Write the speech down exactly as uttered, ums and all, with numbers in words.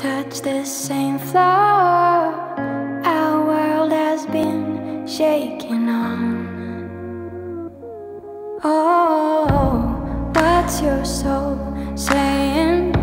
touch the same floor our world has been shaking on. Oh, what's your soul saying?